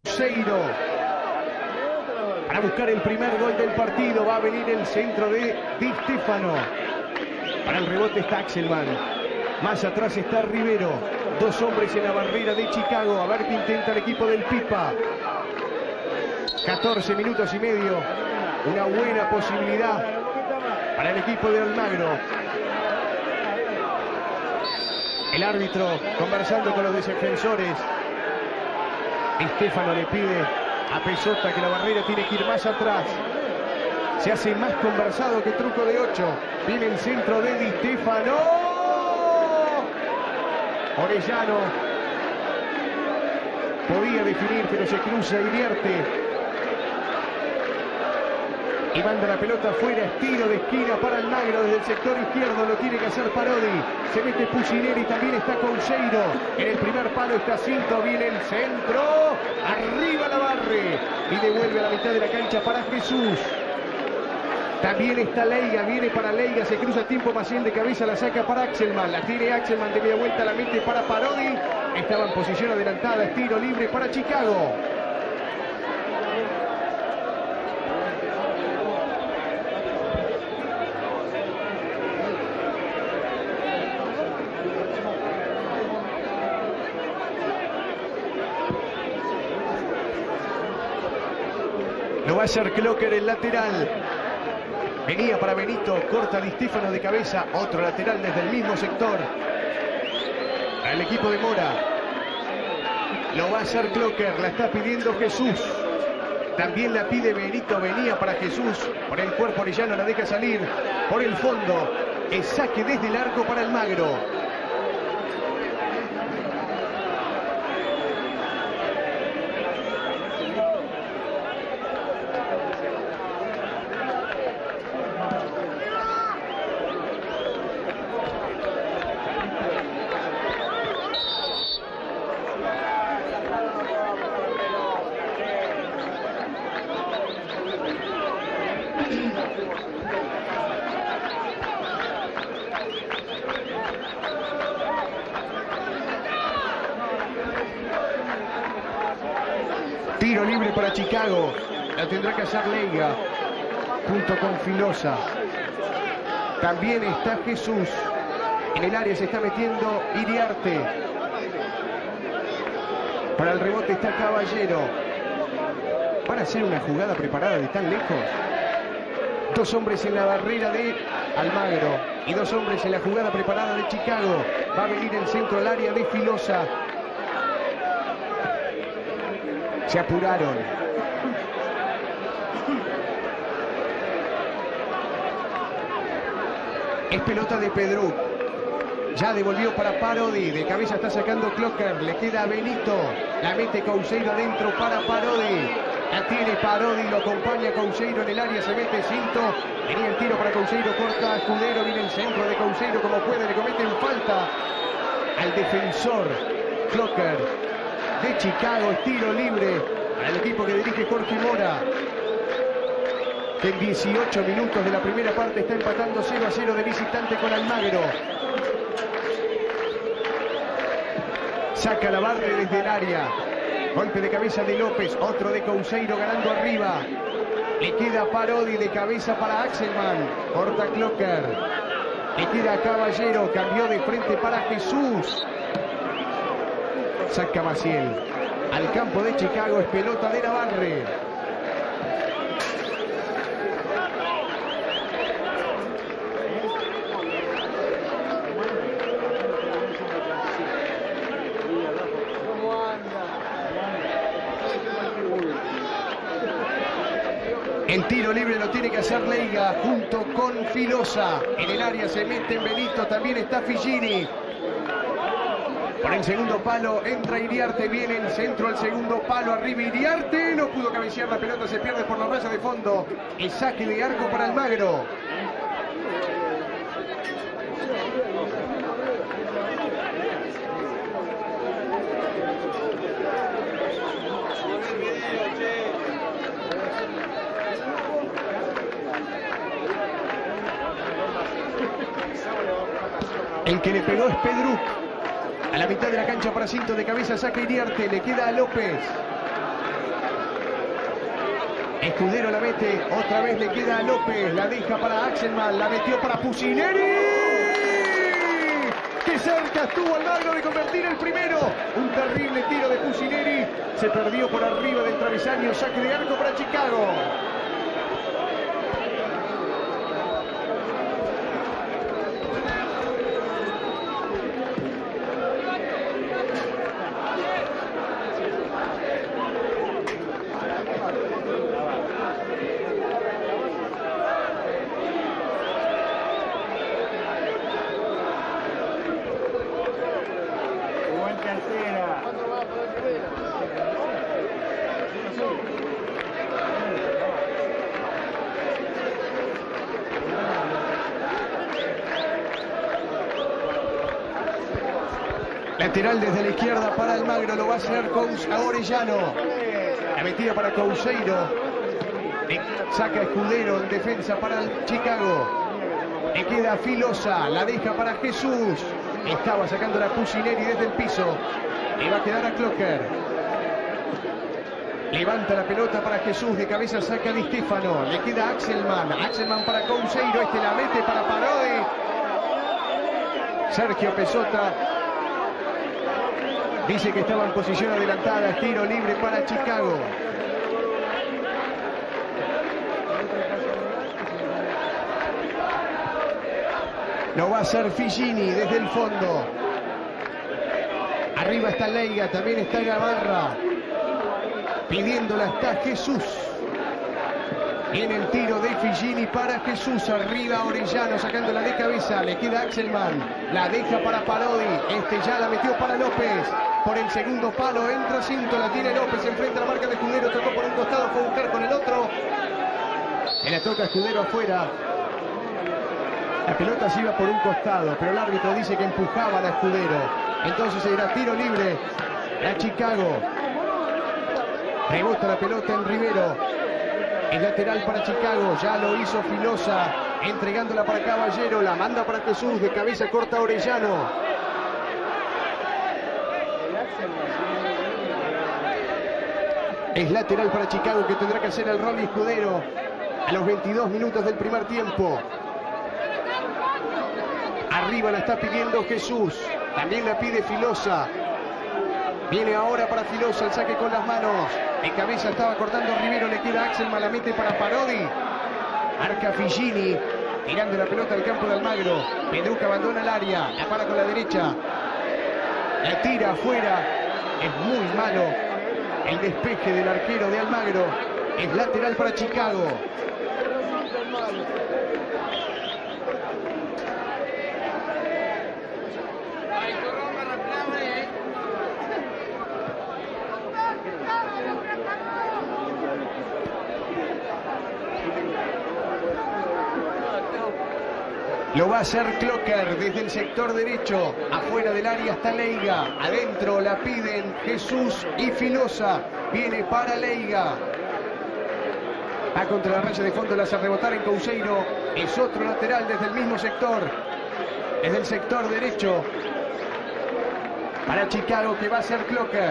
Couseiro para buscar el primer gol del partido. Va a venir el centro de Di Stéfano. Para el rebote está Axelman. Más atrás está Rivero. Dos hombres en la barrera de Chicago. A ver qué intenta el equipo del Pipa. 14 minutos y medio. Una buena posibilidad para el equipo de Almagro. El árbitro conversando con los defensores. Di Stéfano le pide a Pesota que la barrera tiene que ir más atrás. Se hace más conversado que truco de 8. Viene el centro de Di Stéfano. Orellano podía definir, pero se cruza y vierte. Y manda la pelota afuera, estilo de esquina para Almagro desde el sector izquierdo, lo tiene que hacer Parodi. Se mete Pucineri, también está Couseiro. En el primer palo está Cinto, viene el centro. Arriba la barre y devuelve a la mitad de la cancha para Jesús. También está Leiga, viene para Leiga, se cruza tiempo Maciel de cabeza, la saca para Axelman. La tiene Axelman de media vuelta, la mete para Parodi. Estaba en posición adelantada, tiro libre para Chicago. Lo va a hacer Clocker, el lateral. Venía para Benito, corta Di Stéfano de cabeza. Otro lateral desde el mismo sector. Al equipo de Mora. Lo va a hacer Clocker, la está pidiendo Jesús. También la pide Benito, venía para Jesús. Por el cuerpo Orellano la deja salir. Por el fondo, el saque desde el arco para Almagro. Tiro libre para Chicago. La tendrá que hacer Leiga junto con Filosa. También está Jesús. En el área se está metiendo Iriarte. Para el rebote está Caballero. ¿Van a hacer una jugada preparada de tan lejos? Dos hombres en la barrera de Almagro y dos hombres en la jugada preparada de Chicago. Va a venir el centro al área de Filosa. Se apuraron. Es pelota de Pedro. Ya devolvió para Parodi. De cabeza está sacando Clocker. Le queda a Benito. La mete Couseiro adentro para Parodi. La tiene Parodi. Lo acompaña Couseiro en el área. Se mete Cinto. Venía el tiro para Couseiro. Corta a Escudero. Viene el centro de Couseiro como puede. Le cometen falta al defensor Clocker de Chicago. Tiro libre al equipo que dirige Jorge Mora, que en 18 minutos de la primera parte está empatando 0-0 de visitante con Almagro. Saca la barra desde el área. Golpe de cabeza de López, otro de Couseiro ganando arriba. Le queda Parodi de cabeza para Axelman. Corta Clocker. Le queda Caballero, cambió de frente para Jesús. Saca Maciel. Al campo de Chicago, es pelota de Navarre. El tiro libre lo tiene que hacer Leiga junto con Filosa. En el área se mete en Benito, también está Figini. Por el segundo palo entra Iriarte, viene el centro al segundo palo, arriba Iriarte, no pudo cabecear la pelota, se pierde por la raya de fondo. El saque de arco para Almagro. El que le pegó es Pedruc. A la mitad de la cancha para Cinto, de cabeza saca Iriarte, le queda a López. Escudero la mete, otra vez le queda a López, la deja para Axelman, la metió para Pusineri. ¡Qué cerca estuvo Almagro de convertir el primero! Un terrible tiro de Pusineri, se perdió por arriba del travesaño, saque de arco para Chicago. Lateral desde la izquierda para Almagro, lo va a hacer con Orellano. La metida para Couseiro. Saca Escudero en defensa para el Chicago. Le queda Filosa, la deja para Jesús. Estaba sacando la Pusineri desde el piso. Le va a quedar a Clocker. Levanta la pelota para Jesús, de cabeza saca Di Stefano. Le queda Axelman. Axelman para Couseiro, este la mete para Parodi. Sergio Pesota dice que estaba en posición adelantada, tiro libre para Chicago. Lo va a hacer Figini desde el fondo. Arriba está Leiga, también está Gamarra. Pidiéndola está Jesús. Viene el tiro de Figini para Jesús. Arriba Orellano sacándola de cabeza. Le queda Axelman. La deja para Parodi. Este ya la metió para López. Por el segundo palo entra Cinto. La tiene López. Enfrenta la marca de Escudero. Tocó por un costado. Fue a buscar con el otro. Se la toca Escudero afuera. La pelota se iba por un costado. Pero el árbitro dice que empujaba a Escudero. Entonces será tiro libre a Chicago. Rebota la pelota en Rivero. El lateral para Chicago, ya lo hizo Filosa, entregándola para Caballero, la manda para Jesús, de cabeza corta Orellano. Es lateral para Chicago, que tendrá que hacer el rol Escudero a los 22 minutos del primer tiempo. Arriba la está pidiendo Jesús, también la pide Filosa. Viene ahora para Filosa, el saque con las manos. En cabeza estaba cortando Rivero, le queda Axelman, la mete para Parodi. Marca Figini, tirando la pelota al campo de Almagro. Pedruca abandona el área, la para con la derecha. La tira afuera, es muy malo el despeje del arquero de Almagro. Es lateral para Chicago. Lo va a hacer Clocker desde el sector derecho. Afuera del área está Leiga. Adentro la piden Jesús y Filosa. Viene para Leiga. Va contra la raya de fondo, la hace rebotar en Couseiro. Es otro lateral desde el mismo sector. Desde el sector derecho. Para Chicago, que va a ser Clocker.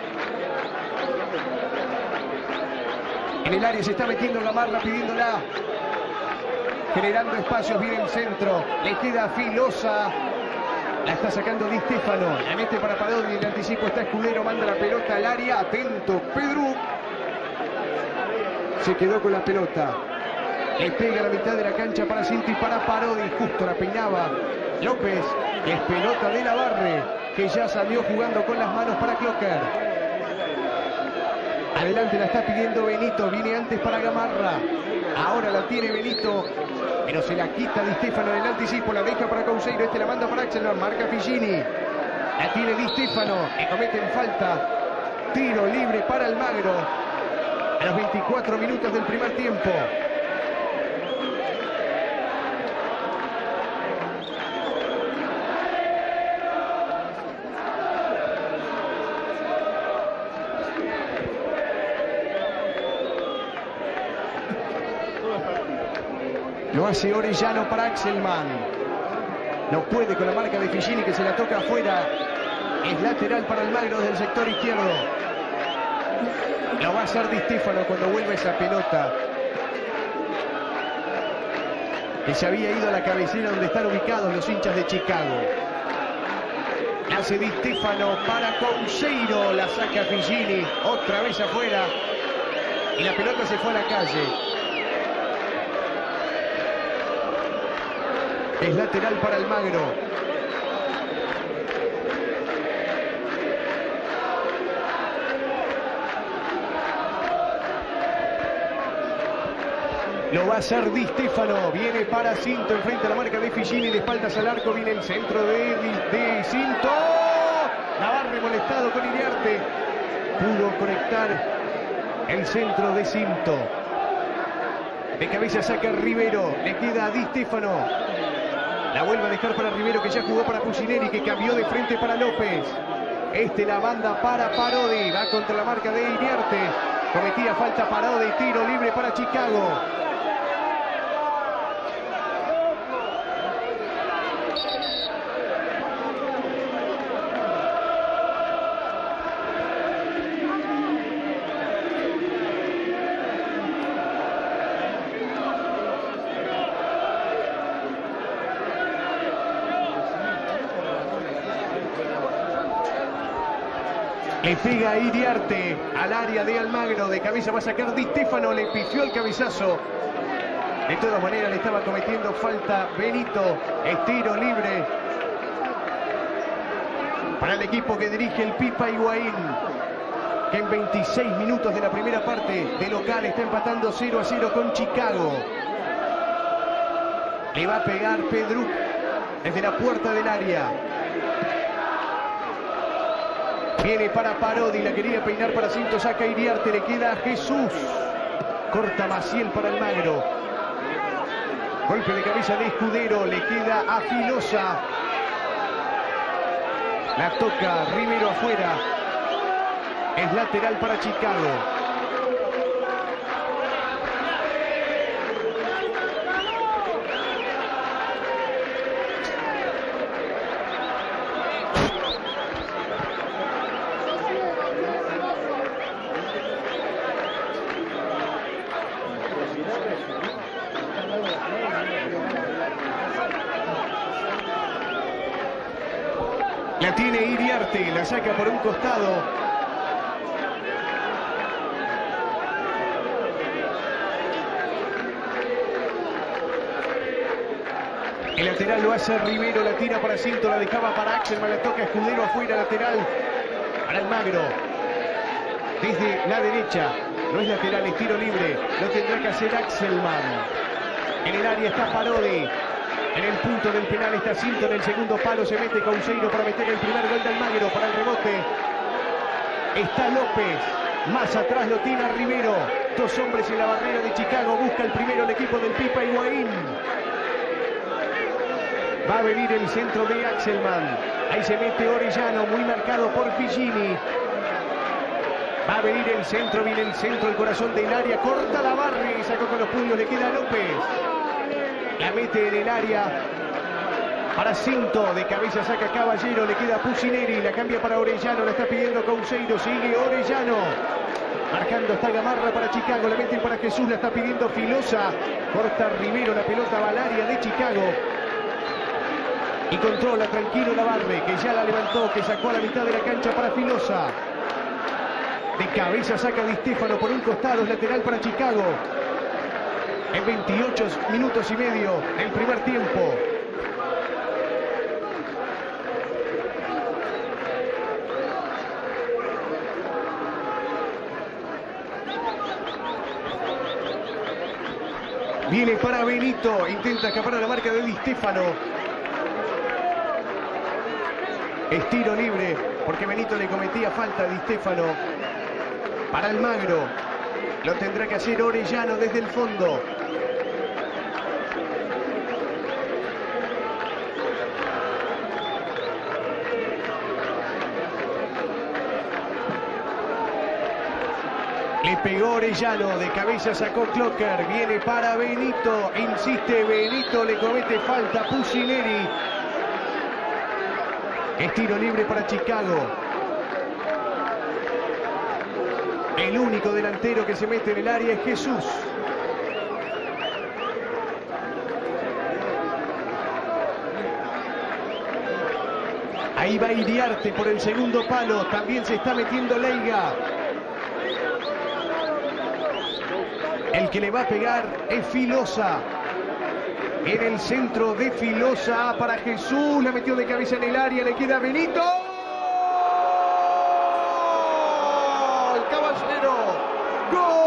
En el área se está metiendo Gamarra pidiéndola. Generando espacios, viene el centro. Le queda Filosa. La está sacando Di Stefano. La mete para Parodi. El anticipo está Escudero. Manda la pelota al área. Atento Pedro. Se quedó con la pelota. Le pega a la mitad de la cancha para Cinti, para Parodi. Justo la peinaba López. Es pelota de Navarre, que ya salió jugando con las manos para Clocker. Adelante la está pidiendo Benito. Viene antes para Gamarra. Ahora la tiene Benito, pero se la quita Di Stefano en el anticipo. La deja para Couseiro. Este la manda para Axelman. Marca Figini. La tiene Di Stefano. Le cometen falta. Tiro libre para Almagro. A los 24 minutos del primer tiempo. Lo hace Orellano para Axelman. No puede con la marca de Figini, que se la toca afuera. Es lateral para Almagro desde el sector izquierdo. Lo va a hacer Di Stéfano cuando vuelva esa pelota. Que se había ido a la cabecera donde están ubicados los hinchas de Chicago. Hace Di Stéfano para Couseiro. La saca Figini. Otra vez afuera. Y la pelota se fue a la calle. Es lateral para Almagro. Lo va a hacer Di Stéfano. Viene para Cinto. Enfrente a la marca de Figini. De espaldas al arco. Viene el centro de Cinto. Navarre molestado con Iriarte. Pudo conectar el centro de Cinto. De cabeza saca Rivero. Le queda a Di Stéfano. La vuelve a dejar para Rivero, que ya jugó para Pusineri, que cambió de frente para López. La banda para Parodi. Va contra la marca de Iriarte. Cometía falta Parodi. Tiro libre para Chicago. Le pega a Iriarte al área de Almagro. De cabeza va a sacar Di Stéfano. Le pifió el cabezazo. De todas maneras le estaba cometiendo falta Benito. Tiro libre para el equipo que dirige el Pipa Higuaín, que en 26 minutos de la primera parte de local está empatando 0-0 con Chicago. Le va a pegar Pedro desde la puerta del área. Viene para Parodi, la quería peinar para Cinto, saca Iriarte, le queda a Jesús. Corta Maciel para Almagro. Golpe de cabeza de Escudero, le queda a Filosa. La toca Rivero afuera. Es lateral para Chicago. La tiene Iriarte, la saca por un costado. El lateral lo hace Rivero, la tira para Cinto, la dejaba para Axelman, la toca Escudero afuera, lateral para Almagro. Desde la derecha, no es lateral, es tiro libre, lo tendrá que hacer Axelman. En el área está Parodi. En el punto del penal está Cinto, en el segundo palo se mete Couseiro para meter el primer gol de Almagro. Para el rebote está López, más atrás lo tira Rivero. Dos hombres en la barrera de Chicago, busca el primero el equipo del Pipa Higuaín. Va a venir el centro de Axelman, ahí se mete Orellano, muy marcado por Figini. Va a venir el centro, viene el centro, el corazón del área, corta la barra y sacó con los puños, le queda a López. La mete en el área para Cinto, de cabeza saca Caballero, le queda Pusineri, la cambia para Orellano, la está pidiendo Couseiro, sigue Orellano. Marcando está Gamarra para Chicago, la mete para Jesús, la está pidiendo Filosa. Corta Rivero, la pelota va al área de Chicago. Y controla tranquilo Navarre, que ya la levantó, que sacó a la mitad de la cancha para Filosa. De cabeza saca Di Stéfano por un costado, es lateral para Chicago. En 28 minutos y medio del primer tiempo. Viene para Benito, intenta escapar a la marca de Di Stéfano. Es tiro libre, porque Benito le cometía falta a Di Stéfano. Para Almagro, lo tendrá que hacer Orellano desde el fondo. Le pegó Orellano, de cabeza sacó Clocker, viene para Benito, insiste Benito, le comete falta Pusineri. Es tiro libre para Chicago. El único delantero que se mete en el área es Jesús. Ahí va Iriarte por el segundo palo. También se está metiendo Leiga. El que le va a pegar es Filosa. En el centro de Filosa para Jesús. La metió de cabeza en el área. Le queda Benito. Caballero. ¡Gol!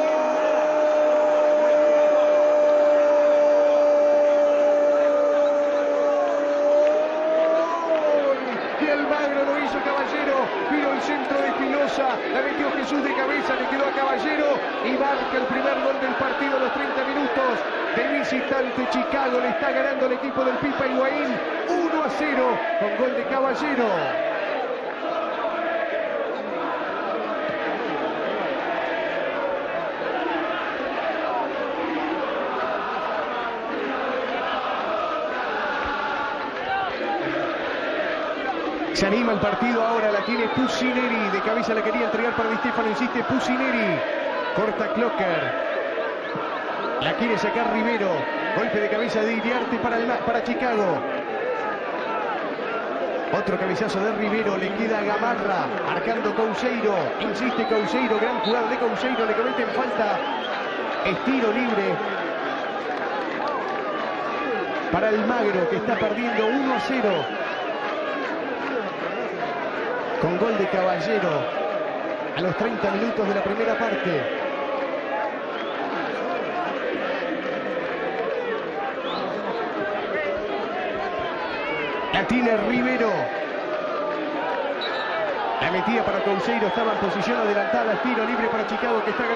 Y el Magro lo hizo Caballero. Vino el centro de Filosa. La metió Jesús de cabeza. Le quedó a Caballero. Y marca el primer gol del partido a los 30 minutos. De visitante Chicago. Le está ganando el equipo del Pipa Higuaín 1-0 con gol de Caballero. Se anima el partido ahora, la tiene Pusineri, de cabeza la quería entregar para Di Stefano, insiste Pusineri, corta Clocker, la quiere sacar Rivero, golpe de cabeza de Iriarte para Chicago, otro cabezazo de Rivero, le queda a Gamarra, marcando Couseiro, insiste Couseiro, gran jugada de Couseiro, le cometen falta, es tiro libre para el Magro que está perdiendo 1-0. Con gol de Caballero a los 30 minutos de la primera parte. La tiene Rivero. La metía para Couseiro, estaba en posición adelantada. Tiro libre para Chicago que está ganando.